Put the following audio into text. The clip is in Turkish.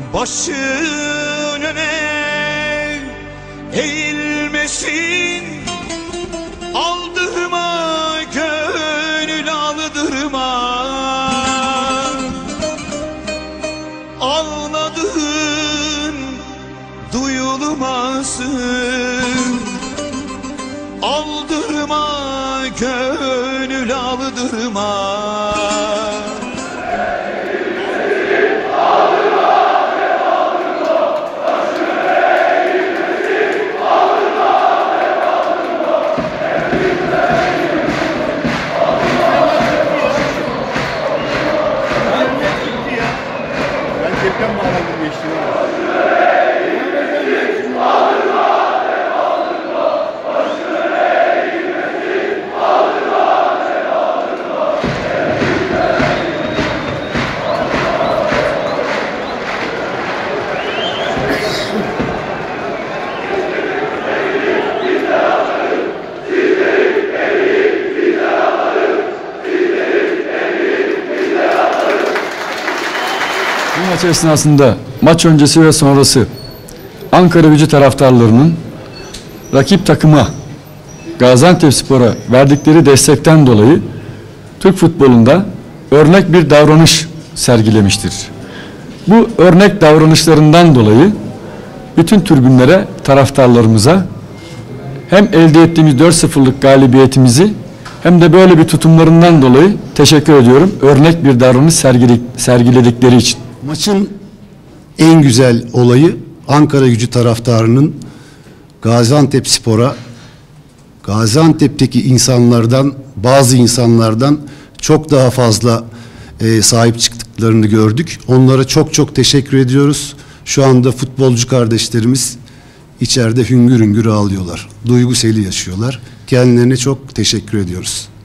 Başın öne eğilmesin, aldırma gönül aldırma. Ağladığın duyulmasın, aldırma gönül aldırma. Deprem bağlandı geçti. Bu maç esnasında maç öncesi ve sonrası Ankaragücü taraftarlarının rakip takıma Gaziantepspor'a verdikleri destekten dolayı Türk futbolunda örnek bir davranış sergilemiştir. Bu örnek davranışlarından dolayı bütün tribünlere, taraftarlarımıza hem elde ettiğimiz 4-0'lık galibiyetimizi hem de böyle bir tutumlarından dolayı teşekkür ediyorum. Örnek bir davranış sergiledikleri için. Maçın en güzel olayı Ankaragücü taraftarının Gaziantepspor'a, Gaziantep'teki insanlardan, bazı insanlardan çok daha fazla sahip çıktıklarını gördük. Onlara çok çok teşekkür ediyoruz. Şu anda futbolcu kardeşlerimiz içeride hüngür hüngür ağlıyorlar. Duyguseli yaşıyorlar. Kendilerine çok teşekkür ediyoruz.